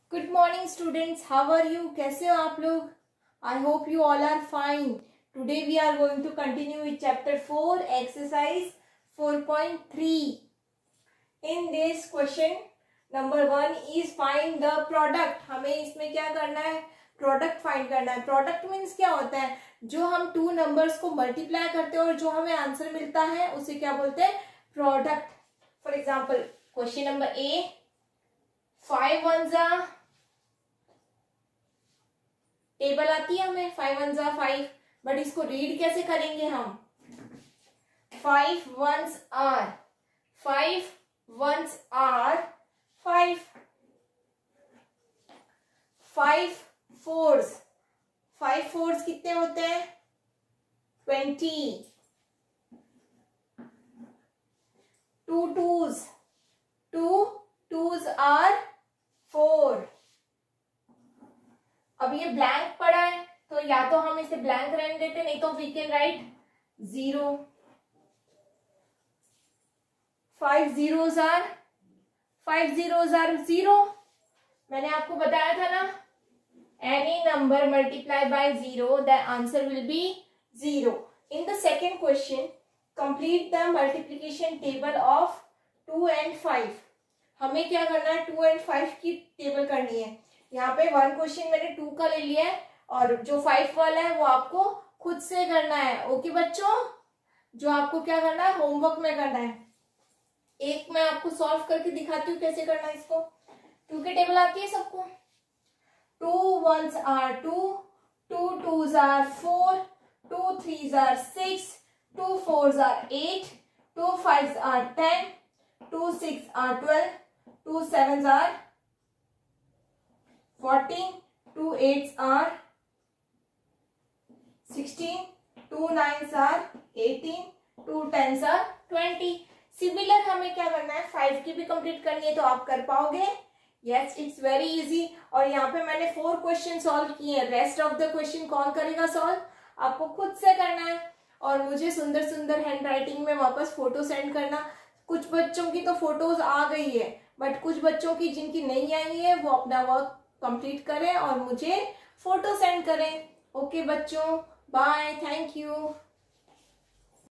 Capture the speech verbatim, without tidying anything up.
Good morning students, how are you? कैसे हो आप लोग? I hope you all are fine. Today we are going to continue with chapter four, exercise four point three. In this question number one is find the product. हमें इसमें क्या करना है? Product find करना है. प्रोडक्ट मीन्स क्या होता है? जो हम टू नंबर्स को मल्टीप्लाई करते हैं और जो हमें आंसर मिलता है उसे क्या बोलते हैं? Product. For example question number A, five one जा, टेबल आती है हमें, फाइव वन जा फाइव, बट इसको रीड कैसे करेंगे हम? Five ones are, five ones are five, five fours, five fours कितने होते हैं? Twenty. Two twos, two twos are four. अब ये ब्लैंक पड़ा है तो या तो हम इसे ब्लैंक रहने देते, नहीं तो we can write zero. Five zeros are, five zeros are zero. मैंने आपको बताया था ना, any number multiply by zero the answer will be zero. In the second question, complete the multiplication table of two and five. हमें क्या करना है? Two and five की टेबल करनी है. यहाँ पे वन क्वेश्चन मैंने टू का ले लिया है और जो फाइव वाला है वो आपको खुद से करना है. ओके बच्चों, जो आपको क्या करना है? होमवर्क में करना है. एक मैं आपको सॉल्व करके दिखाती हूँ कैसे करना है इसको. टू की टेबल आती है सबको? Two ones are two, two twos are four, two threes are six, two fours are eight, two fives are ten, two six are twelve, two sevens are fourteen, two eights are sixteen, two nines are eighteen, two tens are twenty. Similar हमें क्या करना है? Five की भी complete करनी है. तो आप कर पाओगे? Yes, it's very easy. और यहाँ पे मैंने फोर क्वेश्चन सॉल्व किए हैं. रेस्ट ऑफ द क्वेश्चन कौन करेगा सॉल्व? आपको खुद से करना है. और मुझे सुंदर सुंदर हैंड राइटिंग में वापस फोटो सेंड करना. कुछ बच्चों की तो फोटोज आ गई है, बट कुछ बच्चों की जिनकी नहीं आई है वो अपना वर्क कंप्लीट करें और मुझे फोटो सेंड करें. ओके बच्चों, बाय, थैंक यू.